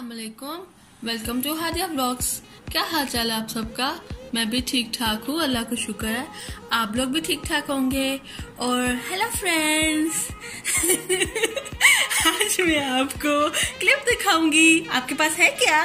अस्सलामुअलैकुम, welcome to Hadiya vlogs. क्या हाल चाल है आप सबका? मैं भी ठीक ठाक हूँ, अल्लाह का शुक्र है। आप लोग भी ठीक ठाक होंगे। और हेलो फ्रेंड्स आज मैं आपको क्लिप दिखाऊंगी। आपके पास है क्या?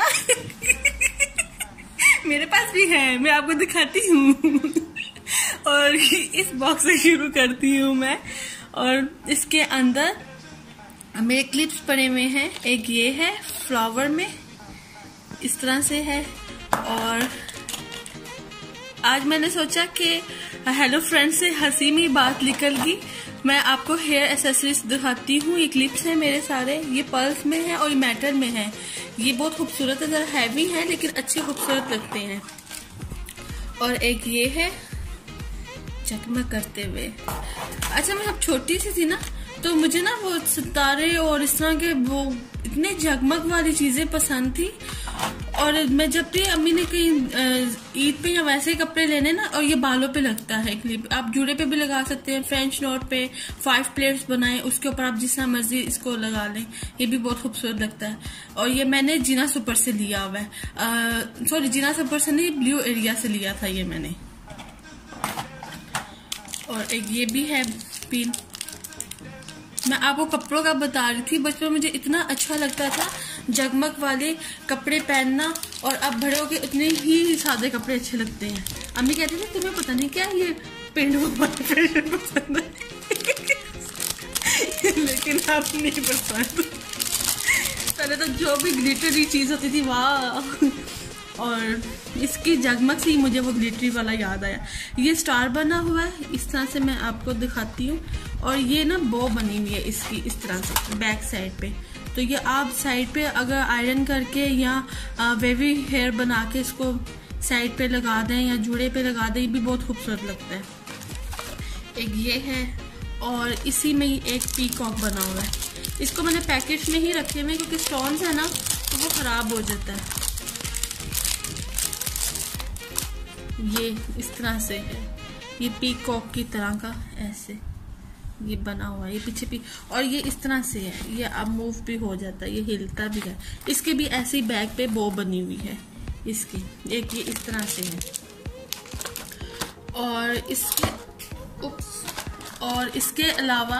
मेरे पास भी है, मैं आपको दिखाती हूँ। और इस बॉक्स से शुरू करती हूँ मैं। और इसके अंदर मेरे क्लिप्स पड़े हुए हैं। एक ये है फ्लावर में, इस तरह से है। और आज मैंने सोचा कि हेलो फ्रेंड्स से हंसी में बात निकल गई। मैं आपको हेयर एक्सेसरीज दिखाती हूँ। ये क्लिप्स हैं मेरे सारे, ये पर्ल्स में है और ये मेटल में है। ये बहुत खूबसूरत है, जरा हैवी है लेकिन अच्छे खूबसूरत लगते हैं। और एक ये है चकमक करते हुए। अच्छा, मैं अब छोटी सी थी ना, तो मुझे ना वो सितारे और इस तरह के वो इतने जगमग वाली चीजें पसंद थी। और मैं जब भी अम्मी ने कहीं ईद पे या वैसे कपड़े लेने ना, और ये बालों पे लगता है क्लिप, आप जूड़े पे भी लगा सकते हैं। फ्रेंच नोट पे 5 प्लेट्स बनाए, उसके ऊपर आप जिस तरह मर्जी इसको लगा लें, ये भी बहुत खूबसूरत लगता है। और ये मैंने जीना सुपर से लिया हुआ है। सॉरी, जीना सुपर से नहीं, ब्लू एरिया से लिया था ये मैंने। और एक ये भी है पिन। मैं आपको कपड़ों का बता रही थी, बचपन में मुझे इतना अच्छा लगता था जगमग वाले कपड़े पहनना। और अब बड़े होके उतने ही सादे कपड़े अच्छे लगते हैं। अम्मी कहती थी तुम्हें पता नहीं क्या ये पेंडुलम वाला फैशन पसंद है। लेकिन अब नहीं पसंद। पहले तो जो भी ग्लिटरी चीज होती थी वाह। और इसकी जगमग से ही मुझे वो ग्लिटरी वाला याद आया। ये स्टार बना हुआ है, इस तरह से मैं आपको दिखाती हूँ। और ये ना बो बनी हुई है इसकी, इस तरह से बैक साइड पे। तो ये आप साइड पे अगर आयरन करके या वेवी हेयर बना के इसको साइड पे लगा दें या जूड़े पे लगा दें, ये भी बहुत खूबसूरत लगता है। एक ये है और इसी में ही एक पीकॉक बना हुआ है। इसको मैंने पैकेट में ही रखे हुए क्योंकि स्टोन्स है ना, तो वो खराब हो जाता है। ये इस तरह से है, ये पीकॉक की तरह का ऐसे ये बना हुआ है। ये पीछे और ये इस तरह से है, ये अब मूव भी हो जाता है, ये हिलता भी है। इसके भी ऐसी बैक पे बो बनी हुई है इसकी। एक ये इस तरह से है। और इसके अलावा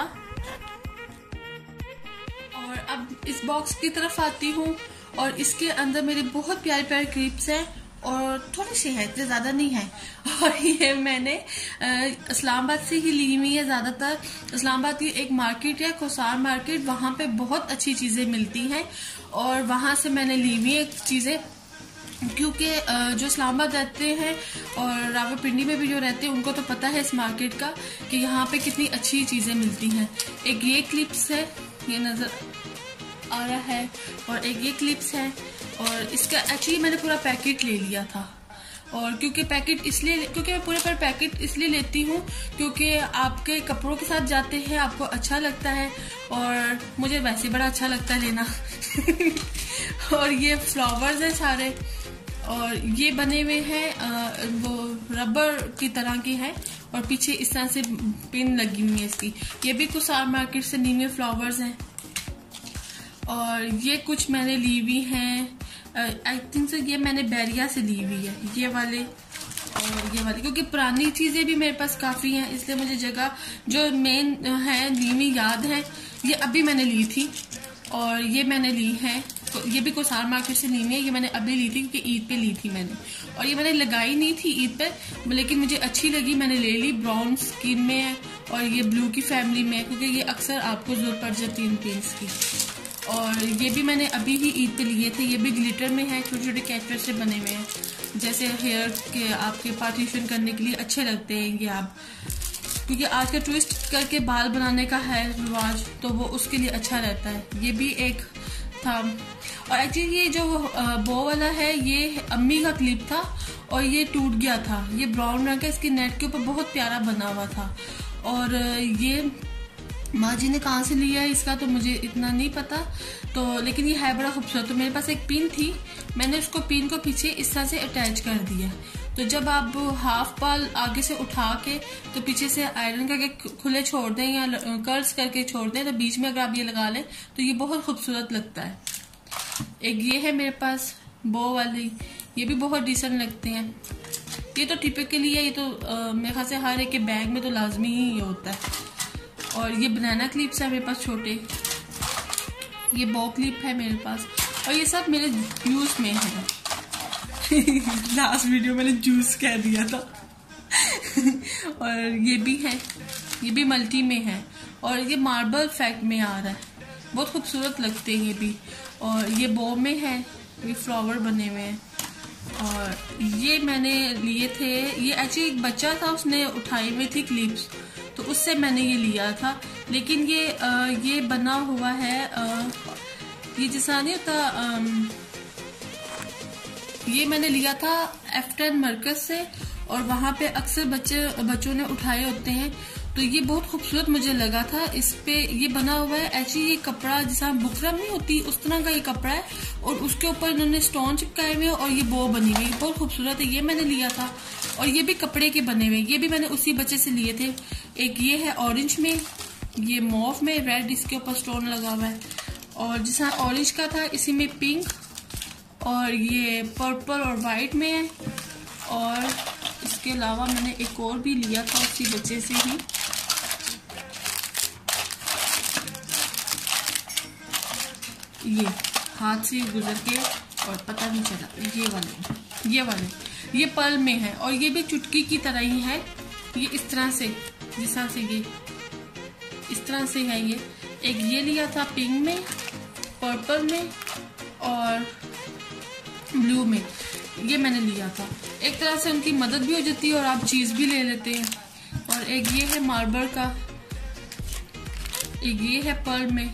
और अब इस बॉक्स की तरफ आती हूँ। और इसके अंदर मेरे बहुत प्यारे प्यारे क्लिप्स हैं और थोड़ी सी है, इतने ज्यादा नहीं है। और ये मैंने इस्लामाबाद से ही ली हुई है। ज्यादातर इस्लामाबाद की एक मार्केट है, कोसार मार्केट, वहां पे बहुत अच्छी चीजें मिलती हैं। और वहां से मैंने ली हुई है चीजें, क्योंकि जो इस्लामाबाद रहते हैं और रावलपिंडी में भी जो रहते हैं उनको तो पता है इस मार्केट का कि यहाँ पे कितनी अच्छी चीजें मिलती हैं। एक ये क्लिप्स है, ये नजर आ रहा है। और एक ये क्लिप्स है। और इसका एक्चुअली मैंने पूरा पैकेट ले लिया था। और क्योंकि मैं पूरे पर पैकेट इसलिए लेती हूँ क्योंकि आपके कपड़ों के साथ जाते हैं, आपको अच्छा लगता है और मुझे वैसे बड़ा अच्छा लगता है लेना। और ये फ्लावर्स हैं सारे, और ये बने हुए हैं वो रबर की तरह की है। और पीछे इस तरह से पिन लगी हुई है इसकी। ये भी कुसार मार्केट से ली हुए फ्लावर्स हैं। और ये कुछ मैंने ली हुई हैं, आई थिंक सो ये मैंने बैरिया से ली हुई है, ये वाले और ये वाले, क्योंकि पुरानी चीजें भी मेरे पास काफी हैं, इसलिए मुझे जगह जो मेन है ली हुई याद है। ये अभी मैंने ली थी और ये मैंने ली है, ये भी कोसार मार्केट से ली हुई है। ये मैंने अभी ली थी क्योंकि ईद पे ली थी मैंने। और ये मैंने लगाई नहीं थी ईद पे, लेकिन मुझे अच्छी लगी, मैंने ले ली। ब्राउन स्किन में है और ये ब्लू की फैमिली में है, क्योंकि ये अक्सर आपको जरूरत पड़ जाती है इन पेंट्स की। और ये भी मैंने अभी ही ईद पे लिए थे। ये भी ग्लिटर में है, छोटे छोटे कैचर से बने हुए हैं, जैसे हेयर के आपके पार्टीशन करने के लिए अच्छे लगते हैं ये आप, क्योंकि आज का ट्विस्ट करके बाल बनाने का है रिवाज, तो वो उसके लिए अच्छा रहता है। ये भी एक था। और एक्चुअली ये जो बो वाला है ये अम्मी का क्लिप था और ये टूट गया था। ये ब्राउन रंग का, इसके नेट के ऊपर बहुत प्यारा बना हुआ था। और ये माँ जी ने कहाँ से लिया है इसका तो मुझे इतना नहीं पता, तो लेकिन ये है बड़ा खूबसूरत। तो मेरे पास एक पिन थी, मैंने उसको पिन को पीछे इस तरह से अटैच कर दिया। तो जब आप हाफ बाल आगे से उठा के तो पीछे से आयरन करके खुले छोड़ दें या कर्ल्स करके छोड़ दें, तो बीच में अगर आप ये लगा लें तो ये बहुत खूबसूरत लगता है। एक ये है मेरे पास बो वाली, ये भी बहुत डिसेंट लगते हैं। ये तो टिपिकली है, ये तो मेरे ख्याल से हर एक के बैग में तो लाजमी ही ये होता है। और ये बनाना क्लिप्स है मेरे पास छोटे, ये बो क्लिप है मेरे पास, और ये सब मेरे यूज में है। लास्ट वीडियो मैंने जूस कह दिया था। और ये भी है, ये भी मल्टी में है, और ये मार्बल फैक्ट में आ रहा है, बहुत खूबसूरत लगते हैं ये भी। और ये बो में है, ये फ्लावर बने हुए हैं। और ये मैंने लिए थे, ये एक्चुअली एक बच्चा था उसने उठाई हुई थी क्लिप्स, तो उससे मैंने ये लिया था। लेकिन ये बना हुआ है, ये जैसा नहीं होता, ये मैंने लिया था F10 मरकज से, और वहां पे अक्सर बच्चों ने उठाए होते हैं, तो ये बहुत खूबसूरत मुझे लगा था। इस पे ये बना हुआ है, एक्चुअली ये कपड़ा जैसा बुकरम नहीं होती उस तरह का ये कपड़ा है, और उसके ऊपर इन्होंने स्टोन चिपकाए हुए और ये बो बनी हुई, बहुत खूबसूरत है। ये मैंने लिया था, और ये भी कपड़े के बने हुए, ये भी मैंने उसी बच्चे से लिए थे। एक ये है ऑरेंज में, ये मॉफ में रेड, इसके ऊपर स्टोन लगा हुआ है। और जैसा ऑरेंज का था इसी में पिंक, और ये पर्पल और वाइट में है। और इसके अलावा मैंने एक और भी लिया था उसी बच्चे से ही, ये हाथ से गुजर के और पता नहीं चला, ये वाले ये पर्ल में है, और ये भी चुटकी की तरह ही है। ये इस तरह से, जिस तरह से ये इस तरह से है। ये एक ये लिया था पिंक में, पर्पल में और ब्लू में, ये मैंने लिया था। एक तरह से उनकी मदद भी हो जाती है और आप चीज भी ले लेते हैं। और एक ये है मार्बल का, एक ये है पर्ल में,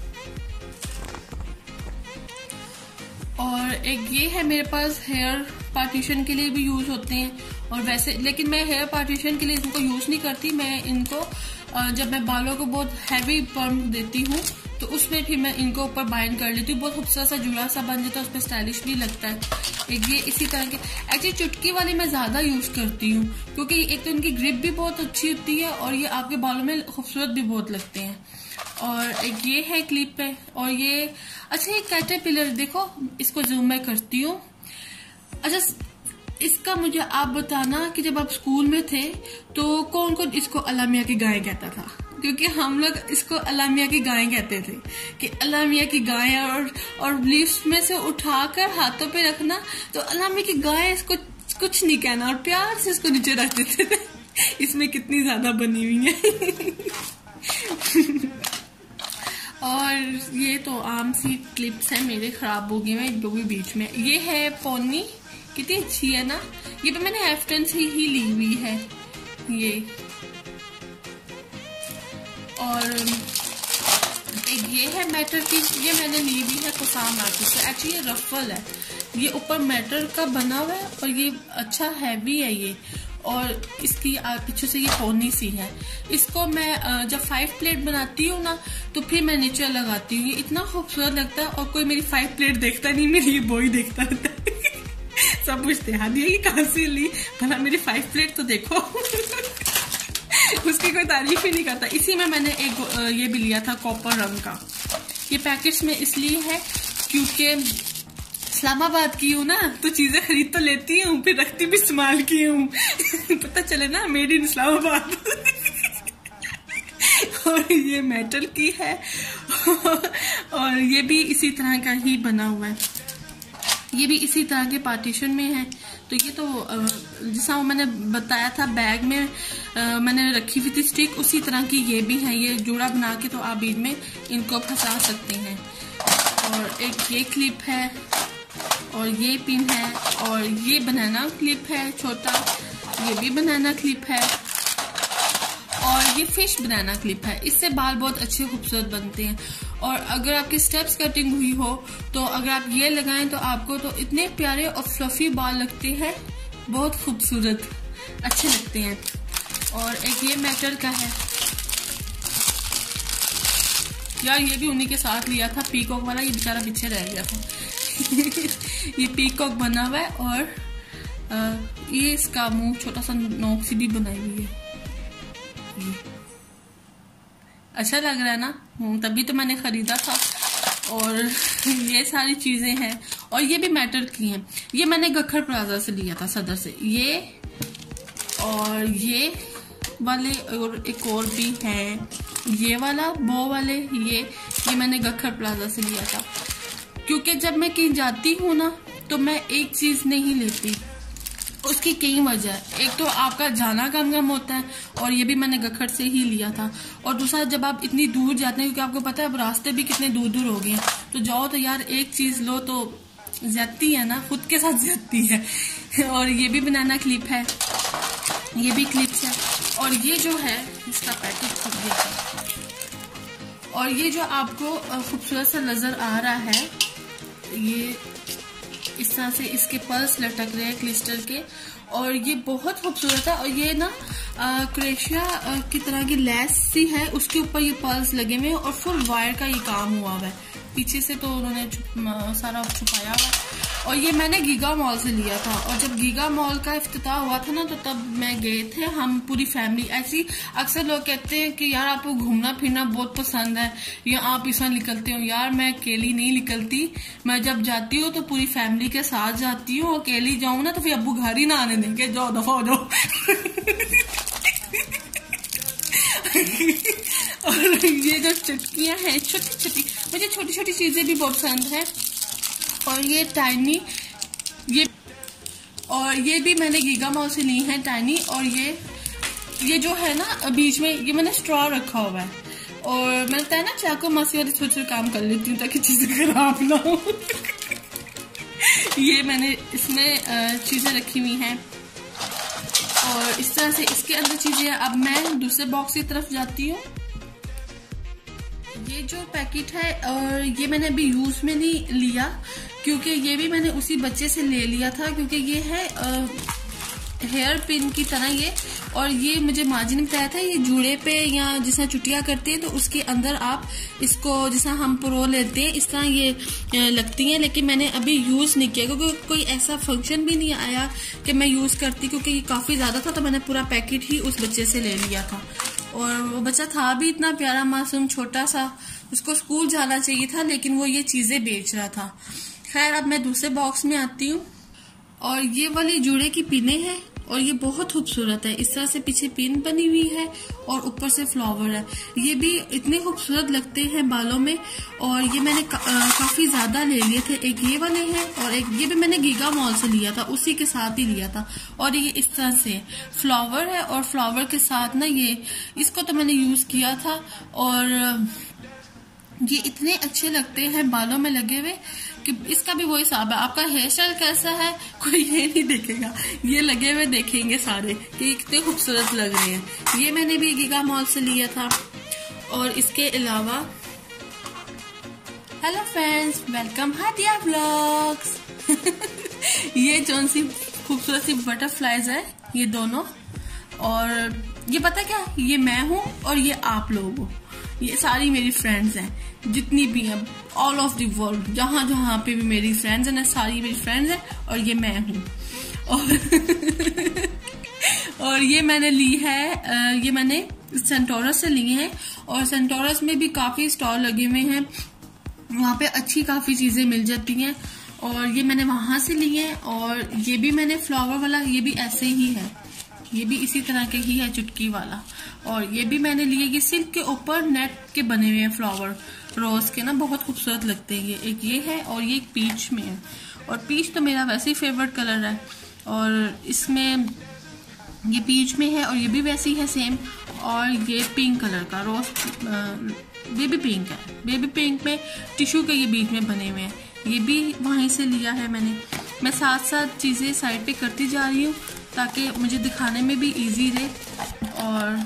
और एक ये है मेरे पास हेयर पार्टीशन के लिए भी यूज होते हैं। और वैसे लेकिन मैं हेयर पार्टीशन के लिए इनको यूज नहीं करती, मैं इनको जब मैं बालों को बहुत हैवी पर्म देती हूँ तो उसमें फिर मैं इनको ऊपर बाइंड कर लेती हूँ, बहुत खूबसूरत सा जुड़ा सा बन जाता है, उसमें स्टाइलिश भी लगता है। एक ये इसी तरह के, एक्चुअली चुटकी वाली मैं ज्यादा यूज करती हूँ क्योंकि एक तो इनकी ग्रिप भी बहुत अच्छी होती है और ये आपके बालों में खूबसूरत भी बहुत लगते हैं। और एक ये है क्लिप पे, और ये अच्छा ये कैटरपिलर देखो, इसको जूम मैं करती हूँ। अच्छा इसका मुझे आप बताना कि जब आप स्कूल में थे तो कौन कौन इसको अलामिया की गाय कहता था, क्योंकि हम लोग इसको अलामिया की गाय कहते थे कि अलामिया की गाय, और लिफ्ट में से उठाकर हाथों पे रखना तो अलामिया की गाय, इसको कुछ नहीं कहना और प्यार से इसको नीचे रख देते थे। इसमें कितनी ज्यादा बनी हुई है। और ये तो आम सी क्लिप्स है मेरे, खराब हो गए हैं जो भी बीच में। ये है पोनी, कितनी अच्छी है ना, ये तो मैंने F10 से ही ली हुई है ये। और एक ये है मैटर की, ये मैंने ली हुई है कुसाम मार्केट से। एक्चुअली ये रफल है, ये ऊपर मैटर का बना हुआ है और ये अच्छा हैवी है ये, और इसकी पीछे से ये पोनी सी है। इसको मैं जब 5 प्लेट बनाती हूँ ना तो फिर मैं नीचे लगाती हूँ, ये इतना खूबसूरत लगता है। और कोई मेरी 5 प्लेट देखता नहीं, मेरी ये बॉय देखता रहता है। सब पूछते हैं हाँ ये कहाँ से ली, भला मेरी 5 प्लेट तो देखो। उसकी कोई तारीफ ही नहीं करता। इसी में मैंने एक ये भी लिया था कॉपर रंग का। ये पैकेट्स में इसलिए है क्योंकि इस्लामाबाद की हूँ ना, तो चीजें खरीद तो लेती हूँ फिर रखती भी इस्तेमाल की हूँ। पता चले ना मेड इन इस्लामाबाद। और ये मेटल की है और ये भी इसी तरह का ही बना हुआ है, ये भी इसी तरह के पार्टीशन में है। तो ये तो जैसा मैंने बताया था बैग में मैंने रखी हुई थी स्टिक, उसी तरह की ये भी है। ये जोड़ा बना के तो आप बीच में इनको फंसा सकते हैं। और एक ये क्लिप है, और ये पिन है, और ये बनाना क्लिप है छोटा, ये भी बनाना क्लिप है, और ये फिश बनाना क्लिप है। इससे बाल बहुत अच्छे खूबसूरत बनते हैं। और अगर आपकी स्टेप्स कटिंग हुई हो तो अगर आप ये लगाएं तो आपको तो इतने प्यारे और फ्लफी बाल लगते हैं, बहुत खूबसूरत अच्छे लगते हैं। और एक ये मेटल का है यार, ये भी उन्हीं के साथ लिया था, पीकॉक वाला, ये बेचारा पीछे रह गया था। ये पीकॉक बना हुआ है, और ये इसका मुंह छोटा सा नोक सी भी बनाई हुई है। अच्छा लग रहा है ना, तभी तो मैंने खरीदा था। और ये सारी चीजें हैं और ये भी मेटल की हैं। ये मैंने गखर प्लाजा से लिया था, सदर से। ये और ये वाले और एक और भी है, ये वाला बो वाले, ये मैंने गखर प्लाजा से लिया था। क्योंकि जब मैं कहीं जाती हूँ ना तो मैं एक चीज नहीं लेती, उसकी कई वजह है। एक तो आपका जाना कम होता है और ये भी मैंने गखर से ही लिया था। और दूसरा, जब आप इतनी दूर जाते हैं, क्योंकि आपको पता है अब रास्ते भी कितने दूर दूर हो गए हैं, तो जाओ तो यार एक चीज लो तो ज्यादती है ना, खुद के साथ ज्यादती है। और ये भी बनाना क्लिप है, ये भी क्लिप्स है। और ये जो है इसका पैकेट खुल गया है। और ये जो आपको खूबसूरत सा नजर आ रहा है, ये इस तरह से इसके पर्स लटक रहे हैं क्लिस्टर के, और ये बहुत खूबसूरत है। और ये ना क्रेशिया की तरह की लेस सी है, उसके ऊपर ये पर्स लगे हुए हैं और फुल वायर का ये काम हुआ हुआ है। पीछे से तो उन्होंने सारा छुपाया हुआ है। और ये मैंने गीगा मॉल से लिया था। और जब गीगा मॉल का इफ्तिताह हुआ था ना, तो तब मैं गए थे, हम पूरी फैमिली। ऐसी अक्सर लोग कहते हैं कि यार आपको घूमना फिरना बहुत पसंद है या आप इस निकलते हो। यार मैं अकेली नहीं निकलती, मैं जब जाती हूँ तो पूरी फैमिली के साथ जाती हूँ। अकेली जाऊँ ना तो फिर अब्बू घर ही ना आने देंगे, जाओ दफा हो जाओ। और ये जो चुटकियां हैं छोटी छोटी, मुझे छोटी छोटी चीजें भी बहुत पसंद है। और ये टाइनी, ये भी मैंने गीगा मॉल से ली है टाइनी। और ये जो है ना बीच में, ये मैंने स्ट्रॉ रखा हुआ है। और मैंने बताया ना चाकू मासी और छोटे छोटे काम कर लेती हूँ ताकि चीजें खराब ना हो। ये मैंने इसमें चीजें रखी हुई हैं और इस तरह से इसके अंदर चीजें। अब मैं दूसरे बॉक्स की तरफ जाती हूँ। ये जो पैकेट है, और ये मैंने अभी यूज में नहीं लिया क्योंकि ये भी मैंने उसी बच्चे से ले लिया था, क्योंकि ये है हेयर पिन की तरह ये। और ये मुझे माजी ने बताया था, ये जूड़े पे या जिसना चुटिया करते हैं तो उसके अंदर आप इसको, जिसना हम प्रो लेते हैं, इस तरह ये लगती हैं। लेकिन मैंने अभी यूज नहीं किया क्योंकि कोई ऐसा फंक्शन भी नहीं आया कि मैं यूज करती, क्योंकि ये काफी ज्यादा था तो मैंने पूरा पैकेट ही उस बच्चे से ले लिया था। और वो बच्चा था भी इतना प्यारा मासूम छोटा सा, उसको स्कूल जाना चाहिए था लेकिन वो ये चीजें बेच रहा था। खैर अब मैं दूसरे बॉक्स में आती हूँ। और ये वाली जूड़े की पिने हैं और ये बहुत खूबसूरत है। इस तरह से पीछे पिन बनी हुई है और ऊपर से फ्लावर है। ये भी इतने खूबसूरत लगते हैं बालों में। और ये मैंने काफी ज्यादा ले लिए थे। एक ये वाले हैं और एक ये भी मैंने गीगा मॉल से लिया था, उसी के साथ ही लिया था। और ये इस तरह से फ्लावर है और फ्लावर के साथ ना ये, इसको तो मैंने यूज किया था और ये इतने अच्छे लगते हैं बालों में लगे हुए कि इसका भी वही हिसाब है। आपका हेयर स्टाइल कैसा है कोई ये नहीं देखेगा, ये लगे हुए देखेंगे सारे कि कितने खूबसूरत लग रहे हैं। ये मैंने भी गीगा मॉल से लिया था। और इसके अलावा hello friends, welcome Hadiya vlogs. ये जौन सी खूबसूरत सी बटरफ्लाईज है ये दोनों। और ये पता क्या, ये मैं हूँ और ये आप लोग हो। ये सारी मेरी फ्रेंड्स हैं जितनी भी हैं, ऑल ऑफ द वर्ल्ड, जहां जहां पे भी मेरी फ्रेंड्स हैं, सारी मेरी फ्रेंड्स हैं और ये मैं हूँ। और ये मैंने ली है, ये मैंने सेंटोरस से ली है। और सेंटोरस में भी काफी स्टॉल लगे हुए हैं, वहां पे अच्छी काफी चीजें मिल जाती हैं। और ये मैंने वहां से ली है। और ये भी मैंने फ्लावर वाला, ये भी ऐसे ही है, ये भी इसी तरह के ही है चुटकी वाला। और ये भी मैंने लिए, ये सिल्क के ऊपर नेट के बने हुए हैं फ्लावर रोज के ना, बहुत खूबसूरत लगते हैं। ये एक ये है और ये एक पीच में है। और पीच तो मेरा वैसे ही फेवरेट कलर है और इसमें ये पीच में है और ये भी वैसी है सेम। और ये पिंक कलर का रोज बेबी पिंक है, बेबी पिंक में टिश्यू के ये बीच में बने हुए हैं। ये भी वहीं से लिया है मैंने। मैं साथ साथ चीजें साइड पे करती जा रही हूँ ताकि मुझे दिखाने में भी इजी रहे। और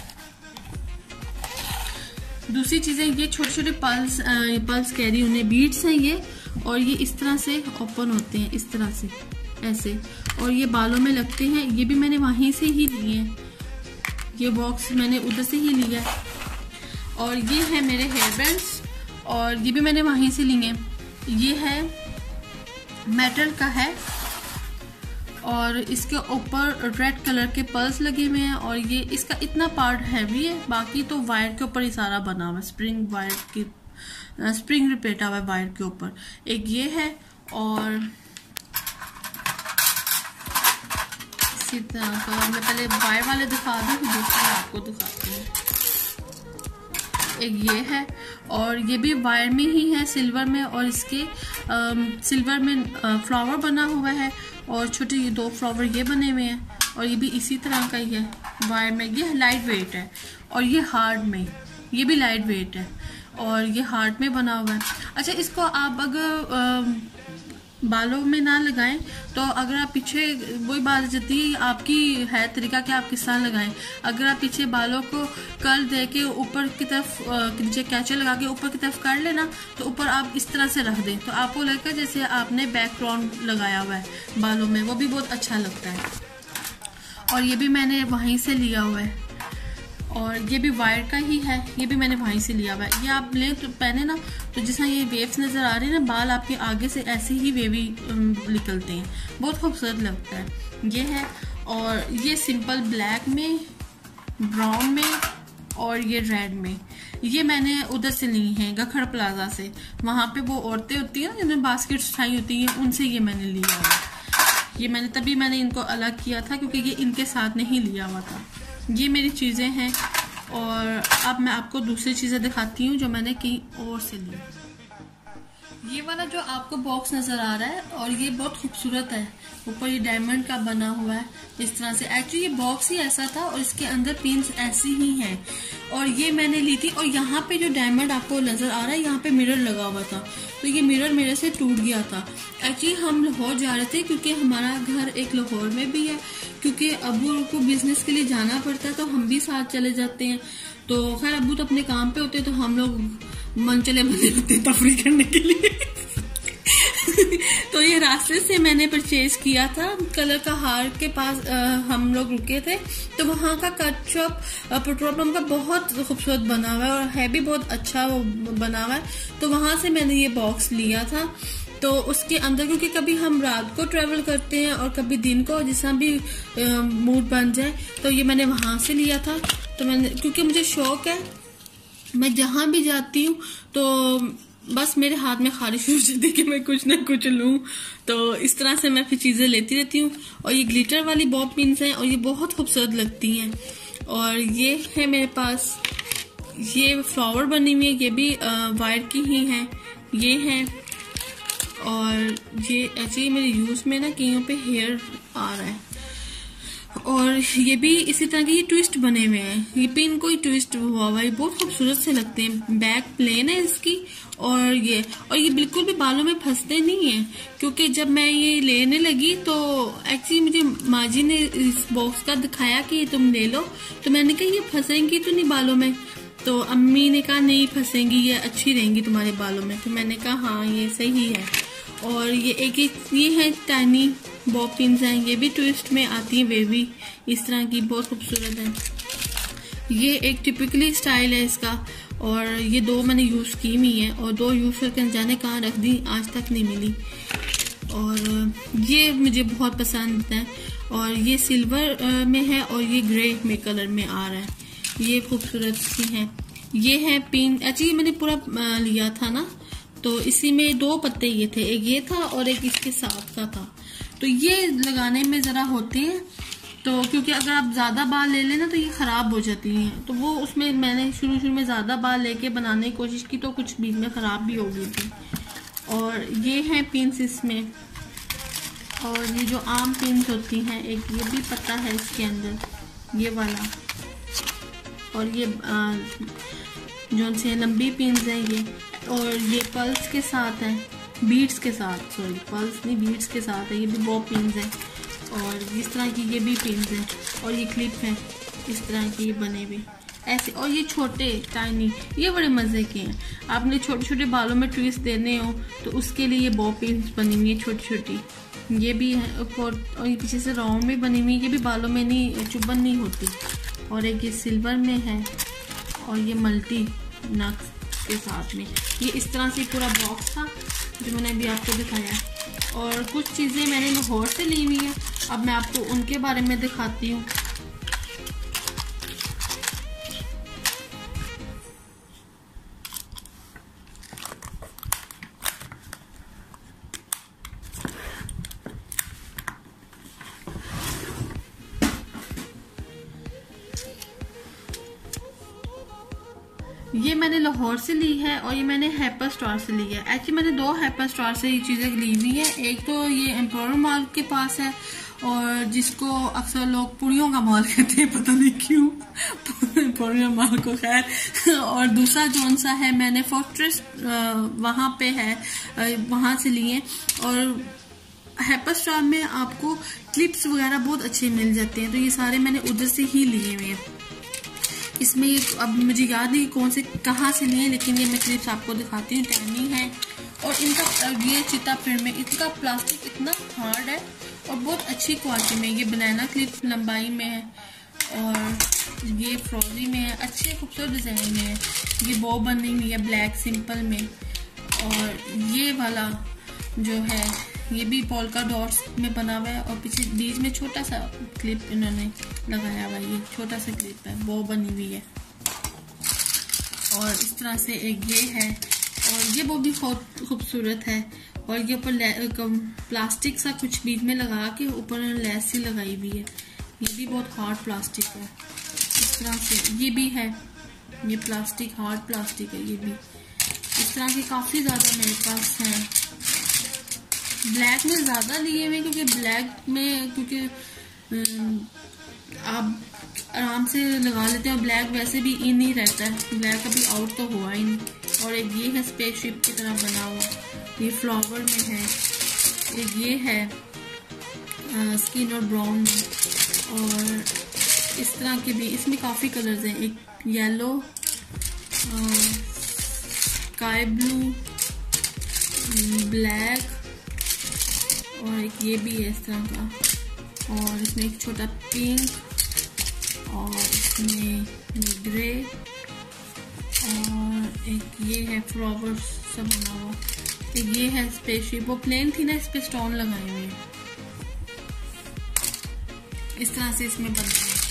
दूसरी चीजें, ये छोटे छोटे पल्स कैरी होने बीड्स हैं ये। और ये इस तरह से ओपन होते हैं, इस तरह से ऐसे, और ये बालों में लगते हैं। ये भी मैंने वहीं से ही लिए हैं, ये बॉक्स मैंने उधर से ही लिया। और ये है मेरे हेयर बैंड्स और ये भी मैंने वहीं से लिए। ये है मेटल का है और इसके ऊपर रेड कलर के पर्ल्स लगे हुए हैं। और ये इसका इतना पार्ट हैवी है, बाकी तो वायर के ऊपर ही सारा बना हुआ है, स्प्रिंग वायर की स्प्रिंग रिपेटा हुआ है वायर के ऊपर। एक ये है और इसी तरह का मैं पहले वायर वाले दिखा दूँ, दूसरे आपको दिखाती हूँ। एक ये है और ये भी वायर में ही है, सिल्वर में, और इसके सिल्वर में फ्लावर बना हुआ है और छोटे ये 2 फ्लावर ये बने हुए हैं, और ये भी इसी तरह का ही है वायर में। ये लाइट वेट है और ये हार्ड में, ये भी लाइट वेट है और ये हार्ड में बना हुआ है। अच्छा, इसको आप अगर बालों में ना लगाएं तो अगर आप पीछे, वही बात जाती है आपकी है तरीका कि आप किस तरह लगाएं। अगर आप पीछे बालों को कर्ल दे के ऊपर की तरफ नीचे कैचर लगा के ऊपर की तरफ कर लेना, तो ऊपर आप इस तरह से रख दें तो आपको लगेगा जैसे आपने बैकग्राउंड लगाया हुआ है बालों में, वो भी बहुत अच्छा लगता है। और ये भी मैंने वहीं से लिया हुआ है और ये भी वायर का ही है, ये भी मैंने वहीं से लिया हुआ है। ये आप लें तो पहने ना तो जिस तरह ये वेव्स नज़र आ रही है ना, बाल आपके आगे से ऐसे ही वेवी निकलते हैं, बहुत खूबसूरत लगता है। ये है और ये सिंपल ब्लैक में, ब्राउन में और ये रेड में। ये मैंने उधर से ली हैं गखड़ प्लाजा से, वहाँ पे वो औरतें होती हैं जिन्हें बास्केट उठाई होती हैं, उनसे ये मैंने लिया हुआ। ये मैंने तभी मैंने इनको अलग किया था क्योंकि ये इनके साथ नहीं लिया हुआ था। ये मेरी चीज़ें हैं और अब मैं आपको दूसरी चीज़ें दिखाती हूँ जो मैंने कहीं और से ली। ये वाला जो आपको बॉक्स नज़र आ रहा है और ये बहुत खूबसूरत है, ऊपर ये डायमंड का बना हुआ है इस तरह से। एक्चुअली ये बॉक्स ही ऐसा था और इसके अंदर पिन्स ऐसी ही हैं और ये मैंने ली थी। और यहाँ पे जो डायमंड आपको नज़र आ रहा है, यहाँ पे मिरर लगा हुआ था, तो ये मिरर मेरे से टूट गया था। एक्चुअली हम लाहौर जा रहे थे क्योंकि हमारा घर एक लाहौर में भी है, क्योंकि अबू को बिजनेस के लिए जाना पड़ता है तो हम भी साथ चले जाते हैं। तो खैर अबू तो अपने काम पे होते हैं तो हम लोग मन चले बने होते हैं तफरी करने के लिए। तो ये रास्ते से मैंने परचेज किया था, कलर का हार के पास हम लोग रुके थे, तो वहाँ का कट शॉप पेट्रोल पंप का बहुत खूबसूरत बना हुआ है और है भी बहुत अच्छा वो बना हुआ है। तो वहाँ से मैंने ये बॉक्स लिया था। तो उसके अंदर, क्योंकि कभी हम रात को ट्रेवल करते हैं और कभी दिन को, जिसका भी मूड बन जाए, तो ये मैंने वहाँ से लिया था। तो मैंने, क्योंकि मुझे शौक है, मैं जहाँ भी जाती हूँ तो बस मेरे हाथ में ख्वाहिश हो जाती है कि मैं कुछ ना कुछ लूं, तो इस तरह से मैं फिर चीज़ें लेती रहती हूँ। और ये ग्लिटर वाली बॉब पिन्स हैं और ये बहुत खूबसूरत लगती हैं। और ये है मेरे पास, ये फ्लावर बनी हुई है, ये भी वायर की ही है, ये है। और ये ऐसे मेरे यूज में ना कहीं पे हेयर आ रहा है। और ये भी इसी तरह के ये ट्विस्ट बने हुए हैं, ये पिन कोई ट्विस्ट हुआ हुआ है, बहुत खूबसूरत से लगते हैं। बैक प्लेन है इसकी और ये बिल्कुल भी बालों में फंसते नहीं है, क्योंकि जब मैं ये लेने लगी तो एक्चुअली मुझे माजी ने इस बॉक्स का दिखाया कि तुम ले लो, तो मैंने कहा ये फंसेंगी तो नहीं बालों में, तो अम्मी ने कहा नहीं फंसेंगी, ये अच्छी रहेंगी तुम्हारे बालों में। तो मैंने कहा हाँ ये सही है। और ये एक ये है टाइनी बॉब पिन्स हैं, ये भी ट्विस्ट में आती है, वेवी इस तरह की, बहुत खूबसूरत है। ये एक टिपिकली स्टाइल है इसका और ये 2 मैंने यूज की हुई है और 2 यूज करके न जाने कहाँ रख दी, आज तक नहीं मिली। और ये मुझे बहुत पसंद है और ये सिल्वर में है और ये ग्रे में कलर में आ रहा है, ये खूबसूरत सी है। ये है पिन, एक्चुअली मैंने पूरा लिया था ना, तो इसी में 2 पत्ते ये थे, एक ये था और एक इसके साथ का था। तो ये लगाने में जरा होते हैं, तो क्योंकि अगर आप ज्यादा बाल ले लेना तो ये खराब हो जाती हैं, तो वो उसमें मैंने शुरू में ज्यादा बाल लेके बनाने की कोशिश की तो कुछ बीच में खराब भी हो गई थी। और ये है पिन्स इसमें, और ये जो आम पिन्स होती हैं, एक ये भी पत्ता है इसके अंदर ये वाला, और ये जो से लंबी पिन्स हैं ये, और ये पल्स के साथ है, बीड्स के साथ, सॉरी पल्स नहीं बीड्स के साथ है। ये भी बॉब पिन्स है और इस तरह की ये भी पिन्स है और ये क्लिप है इस तरह की बने हुए ऐसे। और ये छोटे टाइनी, ये बड़े मजे के हैं, आपने छोटे छोटे बालों में ट्विस्ट देने हो तो उसके लिए ये बॉब पिन्स बनी हुई है छोटी छोटी, ये भी है। और ये पीछे से राउंड में बनी हुई, ये भी बालों में नहीं चुभन नहीं होती। और एक ये सिल्वर में है और ये मल्टी नक्स के साथ में, ये इस तरह से पूरा बॉक्स था जो मैंने अभी आपको दिखाया। और कुछ चीज़ें मैंने लाहौर से ली हुई है, अब मैं आपको उनके बारे में दिखाती हूँ। ये मैंने लाहौर से ली है और ये मैंने हैपर स्टोर से ली है। एक्चुअली मैंने 2 हैपर स्टोर से ये चीज़ें ली हुई है। एक तो ये एम्पोरियल मॉल के पास है और जिसको अक्सर लोग पुड़ियों का मॉल कहते हैं, पता नहीं क्यों एम्पोरियल मॉल को, खैर। और दूसरा जौन सा है मैंने फोर्ट्रेस वहाँ पे है, वहाँ से लिए। और हैपर स्टोर में आपको क्लिप्स वगैरह बहुत अच्छे मिल जाते हैं, तो ये सारे मैंने उधर से ही लिए हुए हैं। इसमें ये अब मुझे याद नहीं कौन से कहाँ से लिए, लेकिन ये मैं क्लिप्स आपको दिखाती हूँ। टैनी है और इनका ये चिता प्रिंट में, इनका प्लास्टिक इतना हार्ड है और बहुत अच्छी क्वालिटी में। ये बनाना क्लिप लंबाई में है और ये फ्रोजी में है, अच्छे खूबसूरत डिजाइन में है। ये बो बनी हुई है ब्लैक सिंपल में। और ये वाला जो है ये भी पोल्का डॉट्स में बना हुआ है और पीछे बीच में छोटा सा क्लिप इन्होंने लगाया हुआ है। ये छोटा सा क्लिप है, बो बनी हुई है। और इस तरह से एक ये है और ये वो भी बहुत खूबसूरत है। और ये ऊपर प्लास्टिक सा कुछ बीच में लगा के ऊपर लेस सी लगाई हुई है। ये भी बहुत हार्ड प्लास्टिक है। इस तरह से ये भी है, ये प्लास्टिक हार्ड प्लास्टिक है। ये भी इस तरह के काफी ज्यादा मेरे पास हैं। ब्लैक में ज्यादा लिए हुए क्योंकि ब्लैक में आप आराम से लगा लेते हैं और ब्लैक वैसे भी इन ही रहता है, ब्लैक अभी आउट तो हुआ ही नहीं। और एक ये है स्पेसशिप की तरह बना हुआ, ये फ्लावर में है। एक ये है स्किन और ब्राउन में। और इस तरह के भी इसमें काफी कलर्स हैं, एक येलो, स्काई ब्लू, ब्लैक और एक ये भी है इस तरह का। और इसमें एक छोटा पिंक और इसमें ग्रे और एक ये है फ्लावर सा बना हुआ। एक ये है स्पेसशिप, वो प्लेन थी ना, इस पे स्टोन लगाए हुए हैं। इस तरह से इसमें बनते हैं।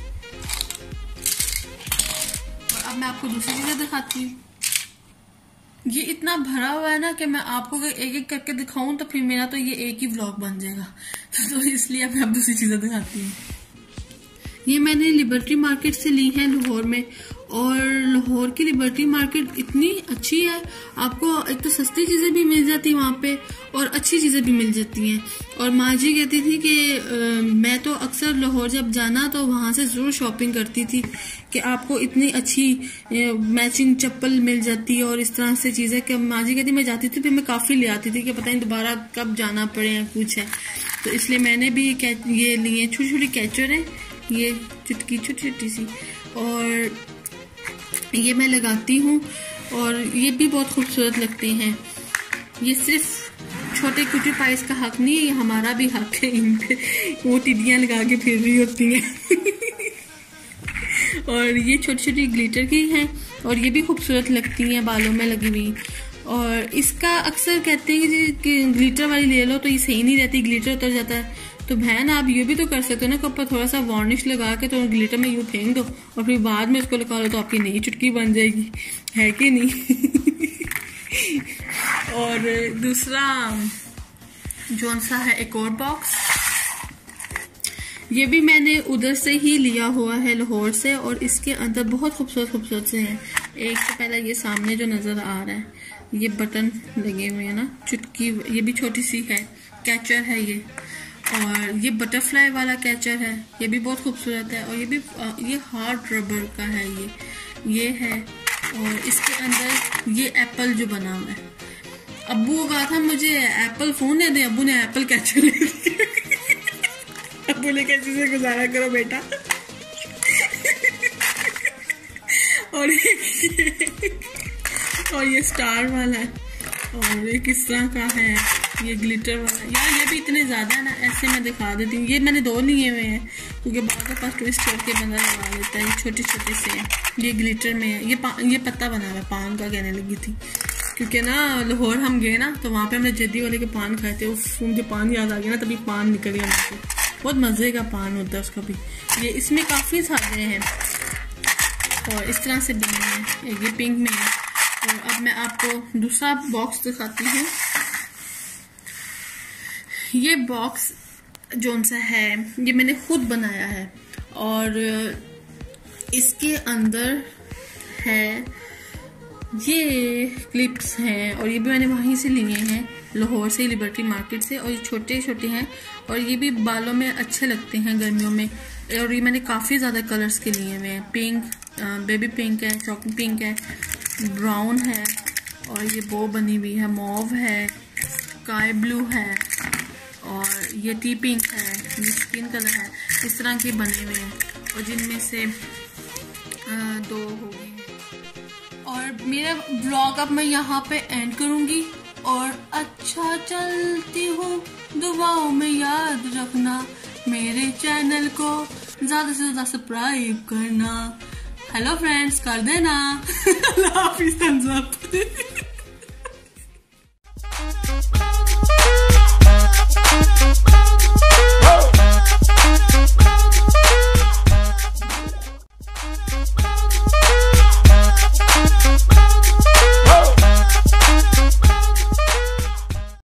और अब मैं आपको दूसरी चीजें दिखाती हूँ। ये इतना भरा हुआ है ना कि मैं आपको एक एक करके दिखाऊं तो फिर मेरा तो ये एक ही व्लॉग बन जाएगा, तो इसलिए मैं अब दूसरी चीजें दिखाती हूँ। ये मैंने लिबर्टी मार्केट से ली है लाहौर में। और लाहौर की लिबर्टी मार्केट इतनी अच्छी है, आपको एक तो सस्ती चीजें भी मिल जाती है वहाँ पे और अच्छी चीजें भी मिल जाती हैं। और माँ जी कहती थी कि मैं तो अक्सर लाहौर जब जाना तो वहाँ से जरूर शॉपिंग करती थी कि आपको इतनी अच्छी मैचिंग चप्पल मिल जाती है और इस तरह से चीजें कि माँ जी कहती मैं जाती थी फिर मैं काफी ले आती थी कि पता नहीं दोबारा कब जाना पड़े या कुछ है। तो इसलिए मैंने भी ये लिए, छोटी छोटी कैचर है, ये चुटकी छोटी छोटी सी, और ये मैं लगाती हूँ और ये भी बहुत खूबसूरत लगते हैं। ये सिर्फ छोटे क्यूटी पाइस का हक नहीं है, ये हमारा भी हक है। इन पे वो टिड्डियाँ लगा के फिर रही होती हैं और ये छोटी छोटी ग्लिटर की हैं और ये भी खूबसूरत लगती हैं, बालों में लगी हुई। और इसका अक्सर कहते हैं कि ग्लिटर वाली ले लो तो ये सही नहीं रहती, ग्लिटर उतर जाता है। तो बहन आप ये भी तो कर सकते हो ना, ऊपर थोड़ा सा वार्निश लगा के तो ग्लिटर में यूं फेंक दो और फिर बाद में इसको लगा लो तो आपकी नई चुटकी बन जाएगी, है कि नहीं और दूसरा जोन सा है एक और बॉक्स, ये भी मैंने उधर से ही लिया हुआ है लाहौर से। और इसके अंदर बहुत खूबसूरत खूबसूरत से हैं। एक तो पहला ये सामने जो नजर आ रहा है, ये बटन लगे हुए हैं ना, चुटकी, ये भी छोटी सी है, कैचर है ये। और ये बटरफ्लाई वाला कैचर है, ये भी बहुत खूबसूरत है। और ये हार्ड रबर का है, ये है। और इसके अंदर ये एप्पल जो बना हुआ है, अब्बू को कहा था मुझे एप्पल फोन दे दे, अब्बू ने एप्पल कैचर ले लिया अब्बू ने कैसे से गुजारा करो बेटा और ये स्टार वाला है और ये किस तरह का है, ये ग्लिटर वाला। यार ये भी इतने ज्यादा है ना, ऐसे मैं दिखा देती हूँ। ये मैंने 2 लिए हुए हैं क्योंकि बाद के पास ट्विस्ट करके बंदा लगा लेता है। ये छोटे छोटे से हैं, ये ग्लिटर में है। ये पत्ता बना हुआ है, पान का कहने लगी थी क्योंकि ना लाहौर हम गए ना तो वहाँ पे हमने जद्दी वाले के पान खाए थे। मुझे पान याद आ गया ना, तभी पान निकल गया मुझे। बहुत मजे का पान होता है उसका भी। ये इसमें काफी सारे हैं और इस तरह से बने हैं। ये पिंक में है। और अब मैं आपको दूसरा बॉक्स दिखाती हूँ। ये बॉक्स जोन सा है ये मैंने खुद बनाया है और इसके अंदर है ये क्लिप्स हैं और ये भी मैंने वहीं से लिए हैं, लाहौर से, लिबर्टी मार्केट से। और ये छोटे छोटे हैं और ये भी बालों में अच्छे लगते हैं गर्मियों में। और ये मैंने काफ़ी ज़्यादा कलर्स के लिए हुए हैं। पिंक, बेबी पिंक है, चॉकलेट पिंक है, ब्राउन है, और ये बो बनी हुई है, मॉव है, स्काई ब्लू है, और ये टी पिंक है, ये स्किन कलर है। इस तरह के बने हुए हैं और जिनमें से 2 हो गए। और मेरा ब्लॉग अब मैं यहाँ पे एंड करूँगी। और अच्छा चलती हूँ, दुआओं में याद रखना, मेरे चैनल को ज़्यादा से ज़्यादा सब्सक्राइब करना। हेलो फ्रेंड्स, कर देना। अल्लाह हाफिज़।